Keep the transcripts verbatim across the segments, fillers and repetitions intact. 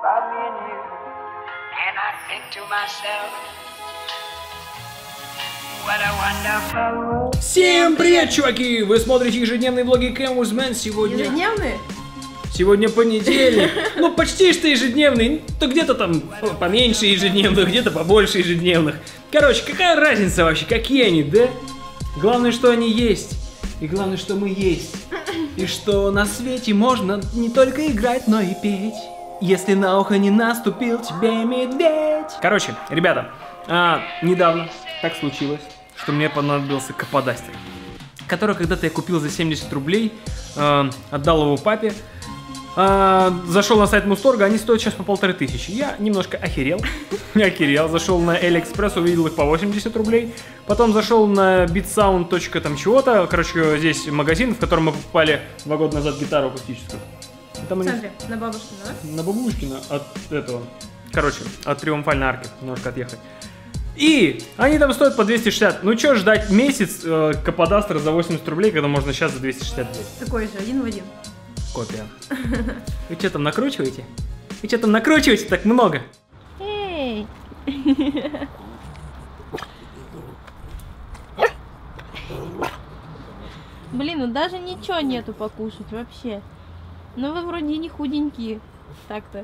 Всем привет, чуваки! Вы смотрите ежедневные влоги Camusman. Сегодня... Ежедневные? Сегодня понедельник. Ну, почти что ежедневный. То где-то там поменьше ежедневных, где-то побольше ежедневных. Короче, какая разница вообще, какие они, да? Главное, что они есть. И главное, что мы есть. И что на свете можно не только играть, но и петь. Если на ухо не наступил тебе медведь. Короче, ребята, а, недавно так случилось, что мне понадобился каподастер, который когда-то я купил за семьдесят рублей, э, отдал его папе, э, зашел на сайт Мусторга, они стоят сейчас по полторы тысячи. Я немножко охерел, не охерел, зашел на Алиэкспресс, увидел их по восемьдесят рублей, потом зашел на битсаунд точка там чего-то, короче, здесь магазин, в котором мы покупали два года назад гитару акустическую. Там в центре, они... на Бабушкина, да? На Бабушкина, от этого, короче, от Триумфальной арки, немножко отъехать. И они там стоят по двести шестьдесят. Ну что ждать месяц э, каподастера за восемьдесят рублей, когда можно сейчас за двести шестьдесят рублей? Такой же, один в один. Копия. Вы что там накручиваете? Вы что там накручиваете так много? Эй! Блин, ну даже ничего нету покушать вообще. Ну вы вроде не худенькие. Так-то.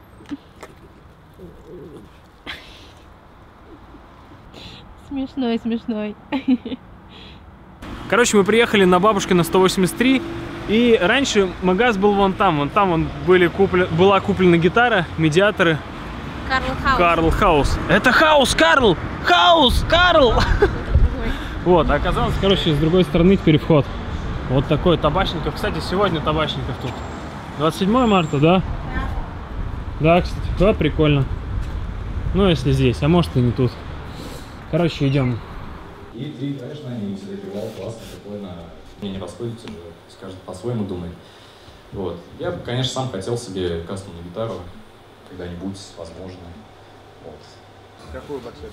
Смешной, смешной. Короче, мы приехали на Бабушкина сто восемьдесят три. И раньше магаз был вон там. Вон там вон были куплен, была куплена гитара, медиаторы. Карл Хаус. Карл Хаус. Это Хаус, Карл! Хаус, Карл! Вот, оказалось, короче, с другой стороны теперь вход. Вот такой Табачников. Кстати, сегодня Табачников тут. двадцать седьмое марта, да? Да. Да, кстати, да, прикольно. Ну, если здесь, а может и не тут. Короче, идем. И три, конечно, они себе привал классно, спокойно. Мне не расходятся же, скажет, по-своему думает. Вот. Я бы, конечно, сам хотел себе кастомную гитару когда-нибудь, возможно. Вот. Какую боксер?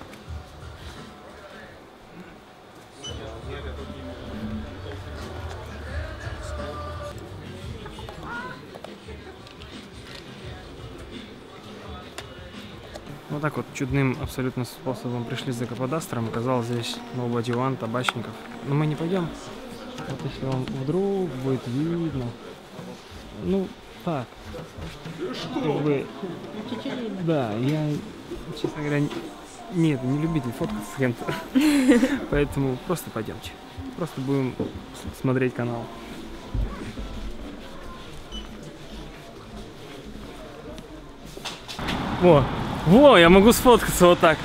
Вот так вот чудным абсолютно способом пришли за каподастером. Оказалось здесь Nobody One, Табачников. Но мы не пойдем. Вот если вам вдруг будет видно. Ну, так. Как бы, да, я, честно говоря, нет, не любитель фоткаться с кем-то. Поэтому просто пойдемте. Просто будем смотреть канал. Во. Во, я могу сфоткаться вот так.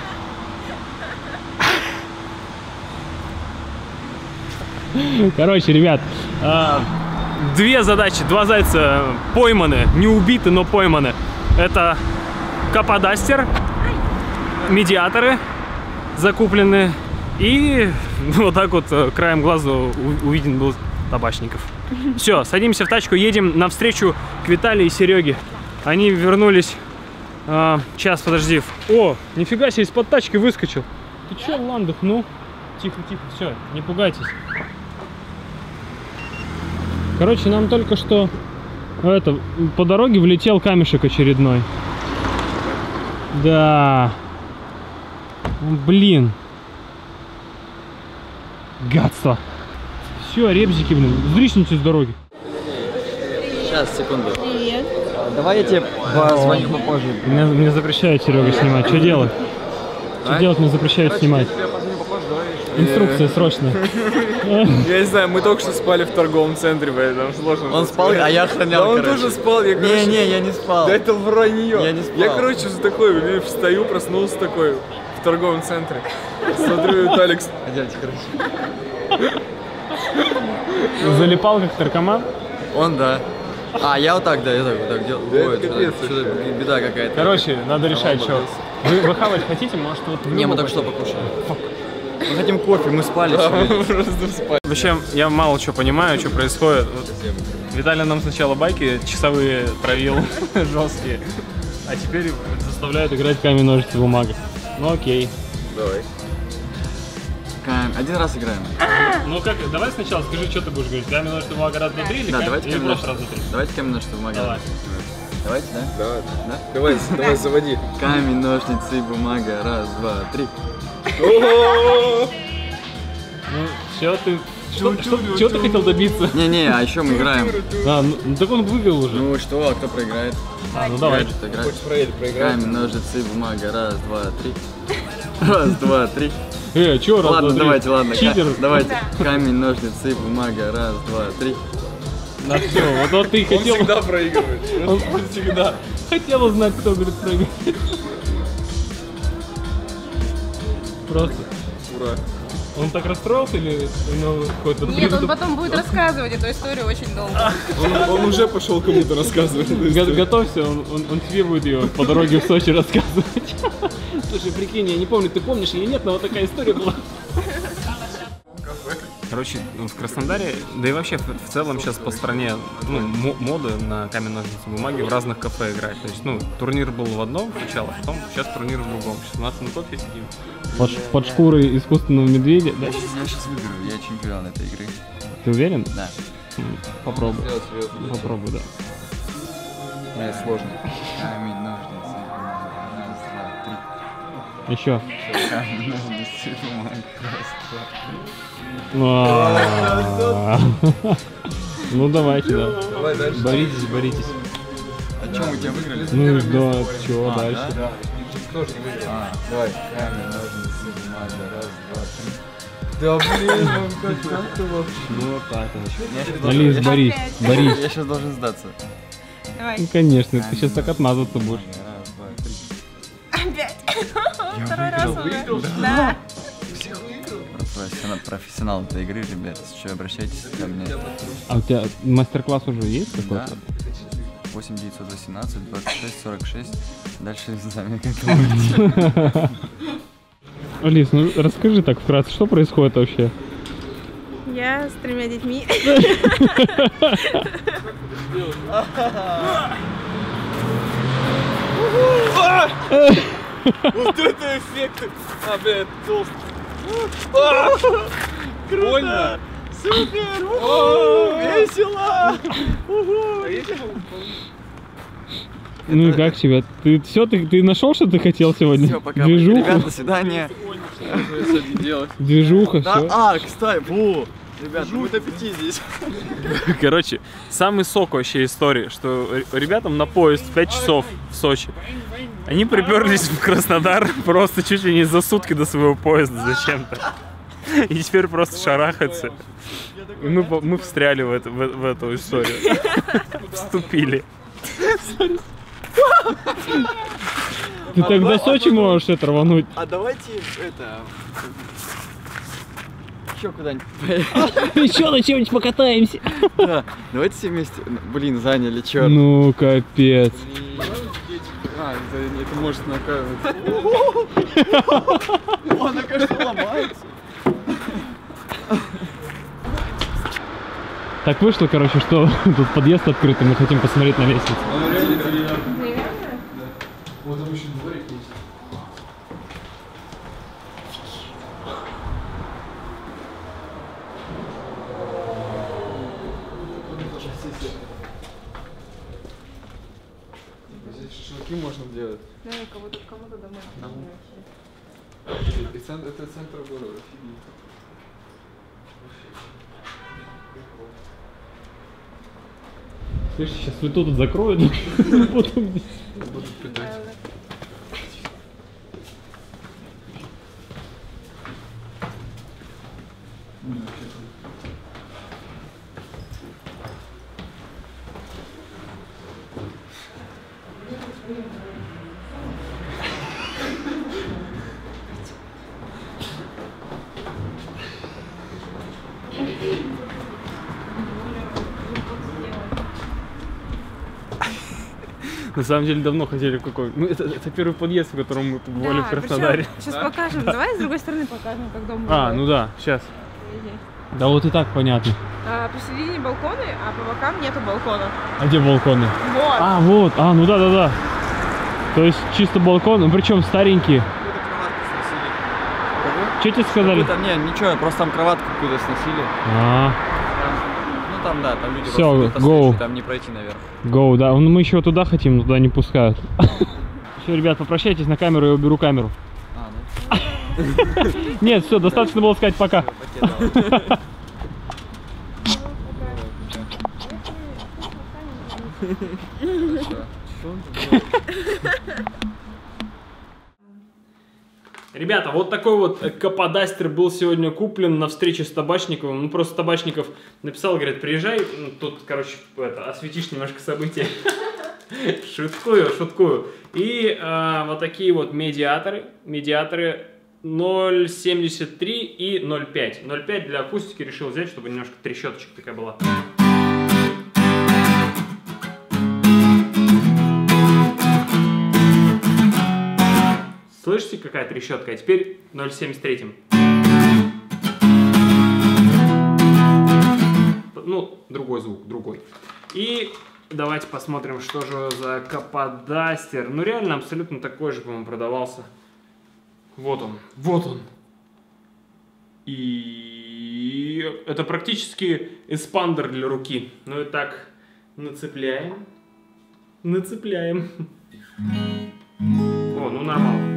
Короче, ребят, э, две задачи, два зайца пойманы, не убиты, но пойманы. Это каподастер, медиаторы закуплены и вот так вот краем глаза увиден был Табачников. Все, садимся в тачку, едем навстречу к Виталию и Сереге. Они вернулись. А, сейчас, подожди. О, нифига себе, из-под тачки выскочил. Ты че, Ландах, ну? Тихо, тихо, все, не пугайтесь. Короче, нам только что это, по дороге влетел камешек очередной. Да. Блин. Гадство. Все, ребзики, блин, сдрисните с дороги. Сейчас, секунду. Привет. Давай я тебе позвоню попозже. Мне, мне запрещают, Серега, снимать. Что делать? Что а? делать мне запрещают Короче, снимать? Я позвоню попозже, давай. Инструкция срочная. Я не знаю, мы только что спали в торговом центре, поэтому сложно. Он спал, а я охранял, Да он короче. тоже спал, я, короче... Не, не, я не спал. Да это вранье. Я не спал. Я, короче, такой, встаю, проснулся такой в торговом центре. Смотрю, Виталик... Пойдемте, короче. Залипал как наркоман? Он, да. А, я вот так, да, я так вот так делал. Да Ой, это капец, что-то беда какая-то. Короче, надо решать, что. Вы, вы хавать хотите? Может, вот Не, мы только что покушали. Мы хотим кофе, мы спали сегодня. Вообще, я мало что понимаю, что происходит. Вот Виталий нам сначала байки часовые травил, жесткие. А теперь заставляют играть камень, ножницы, бумага. Ну окей. Давай. Один раз играем. Ну как, давай сначала скажи, что ты будешь говорить. Камень, ножницы, бумага раз, два, три или, да, кам... давайте или камень, просто раз, два, три? Давайте камень, ножницы, бумага. Давай. Давайте, да? Давай, Да? давай, давай, заводи. Камень, ножницы, бумага. Раз, два, три. Ну, все, ты... Что, что, чего ты хотел добиться? Не-не, а еще мы играем. А, ну, ну так он выиграл уже. Ну что, а кто проиграет? А, ну давай. Кто играет? Хочешь проверить, проиграть? Камень, ножницы, бумага. Раз, два, три. Раз, два, три. Э, чё, раз, Ладно, два, три? давайте, ладно. Читер. Ка- Давайте. Камень, ножницы, бумага. Раз, два, три. На все, вот, вот ты Он хотел... всегда проигрывает. Он всегда хотел узнать, кто, говорит, проиграет. Просто. Ура. Он так расстроился или ну, какой-то... Нет, он потом будет рассказывать эту историю очень долго. Он, он уже пошел кому-то рассказывать. эту Го- историю. Готовься, он, он, он тебе будет ее по дороге в Сочи рассказывать. Слушай, прикинь, я не помню, ты помнишь или нет, но вот такая история была. Короче, в Краснодаре, да и вообще в, в целом сейчас по стране, ну, мо- мода на камень, ножницы, бумаги в разных кафе играть. То есть, ну, турнир был в одном сначала, потом сейчас турнир в другом. Сейчас у нас на кофе сидим. Под, под шкурой искусственного медведя, да? Я сейчас выиграю, я чемпион этой игры. Ты уверен? Да. М, Попробуй. Сделать серьезно. Попробуй, да. Нет, сложно. Камень, ножницы, бумага. Раз, два, три. Еще. Камень, ножницы, бумага. Раз, два, три. А. Ну давайте, да. Давай дальше. Боритесь, боритесь. А чем мы тебя выиграли? Ну да, чего А, дальше? да? Тоже не выиграл. А, давай. Камень, ножницы, бумага. Раз, два, три. Да блин, ну как, как ты вообще? Ну вот так вот. Я щас должен- Алис, я Борис, Опять. Борис. Я сейчас должен сдаться. Давай. Ну конечно, ты сейчас так отмазаться будешь. Раз, два, три. Опять. Второй раз уже. Да. Профессионал, профессионал этой игры, ребят. Если что, обращайтесь ко мне. А у тебя мастер-класс уже есть Да. какой-то? восемь девятьсот восемнадцать двадцать шесть сорок шесть. Дальше сами как будете. Алис, ну расскажи так вкратце, что происходит вообще? Я с тремя детьми. Вот это эффект! А, блядь, толстый. Больно! Супер! Весело! Ну и как тебе? Ты все, ты, ты нашел, что ты хотел сегодня? Все, пока. Движуха, Ребят, до свидания. Что сегодня делать? движуха, Да, все. а, кстати, во. Ребят, будет аппетит здесь. Короче, самый сок вообще истории, что ребятам на поезд в пять часов в Сочи. Они приперлись в Краснодар просто чуть ли не за сутки до своего поезда зачем-то. И теперь просто шарахаются. И мы, по- мы встряли в, это- в, в эту историю. Вступили. Ты так до Сочи можешь это рвануть. А давайте это... Еще куда-нибудь поедем. Еще на чем-нибудь покатаемся. Да, давайте все вместе. Блин, заняли, черт. Ну, капец. А, это, это может наказывать. Она, кажется, ломается. Так вышло, короче, что тут подъезд открытый, мы хотим посмотреть на лестницу. Он реально деревянный. Вот там еще дворик есть. Здесь шашлыки можно делать. Да, кого-то кому-то домой. И центр, это центр города. Офигеть. Слышь, сейчас свету тут закроют, потом здесь. Будут питать. На самом деле давно хотели в какой. Ну, это, это первый подъезд, в котором мы побывали в Краснодаре. Сейчас покажем. Давай с другой стороны покажем, как дом А, выглядит. ну да, сейчас. Подожди. Да вот и так понятно. А, посередине балконы, а по бокам нету балкона. А где балконы? Вот. А, вот, а, ну да, да, да. То есть чисто балкон, ну причем старенькие. Что тебе сказали? Какую-то- не, ничего, просто там кроватку какую-то сносили. А, Ну там, да, там люди Всё, просто идут по go. следующей, там не пройти наверх. Гоу, да. Ну, мы еще туда хотим, но туда не пускают. Все, ребят, попрощайтесь на камеру, я уберу камеру. А, ну Нет, все, достаточно было сказать пока. покедал. Ребята, вот такой вот каподастер был сегодня куплен на встрече с Табачниковым. Ну, просто Табачников написал, говорит, приезжай, ну, тут, короче, это, осветишь немножко события. Шуткую, шуткую. И э, вот такие вот медиаторы. Медиаторы ноль семьдесят три и ноль пять. ноль пять для акустики решил взять, чтобы немножко трещоточек такая была. Слышите, какая трещотка? А теперь ноль семьдесят три. Ну, другой звук, другой. И давайте посмотрим, что же за каподастер. Ну, реально, абсолютно такой же, по-моему, продавался. Вот он, вот он. И это практически эспандер для руки. Ну и так, нацепляем. Нацепляем. О, ну нормально.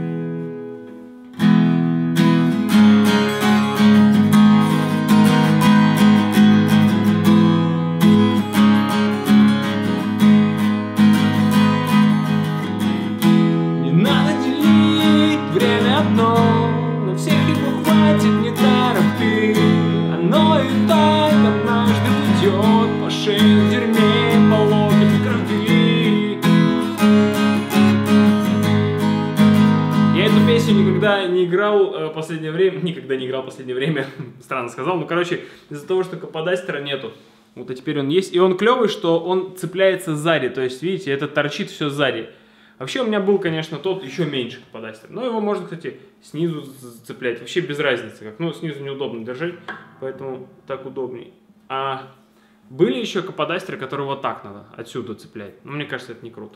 Никогда не играл э, последнее время, никогда не играл последнее время, странно сказал, ну короче, из-за того, что каподастера нету, вот а теперь он есть, и он клевый, что он цепляется сзади, то есть видите, это торчит все сзади. Вообще у меня был, конечно, тот еще меньше каподастер, но его можно, кстати, снизу цеплять, вообще без разницы, как, ну снизу неудобно держать, поэтому так удобнее. А были еще каподастеры, которые вот так надо отсюда цеплять, но мне кажется, это не круто.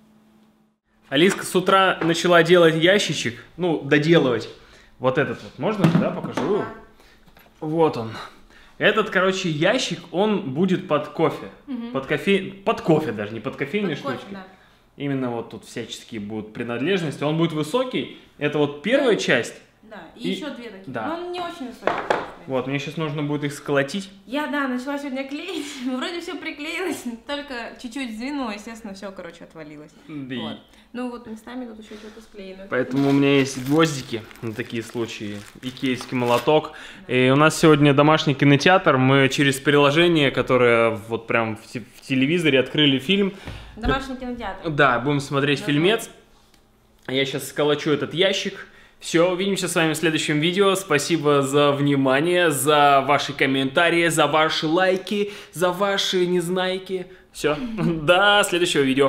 Алиска с утра начала делать ящичек, ну, доделывать. Вот этот вот, можно, да, покажу? Вот он. Этот, короче, ящик, он будет под кофе. Угу. Под кофе, под кофе даже, не под кофейные под штучки. Кофе, да. Именно вот тут всяческие будут принадлежности. Он будет высокий, это вот первая да. часть. Да, и, и еще две такие, да. но он не очень высокий. Вот, мне сейчас нужно будет их сколотить. Я, да, начала сегодня клеить, вроде все приклеилось, только чуть-чуть сдвинула, естественно, все, короче, отвалилось. Да. Вот. Ну вот местами тут еще что-то склеено. Поэтому у меня есть гвоздики на такие случаи, икеевский молоток. Да. И у нас сегодня домашний кинотеатр, мы через приложение, которое вот прям в, в телевизоре открыли фильм. Домашний кинотеатр. Да, будем смотреть да, фильмец. Да. Я сейчас сколочу этот ящик. Все, увидимся с вами в следующем видео. Спасибо за внимание, за ваши комментарии, за ваши лайки, за ваши незнайки. Все, до следующего видео.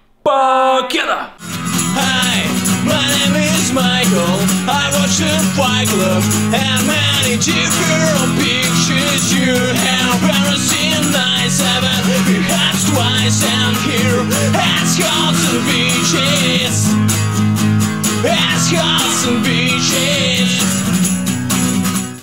Покеда! Hi, my name is Michael. I watch the Fight Club and many different pictures you have ever seen. I seven, perhaps twice, and here at Scotts and Beaches. At Scotts and Beaches.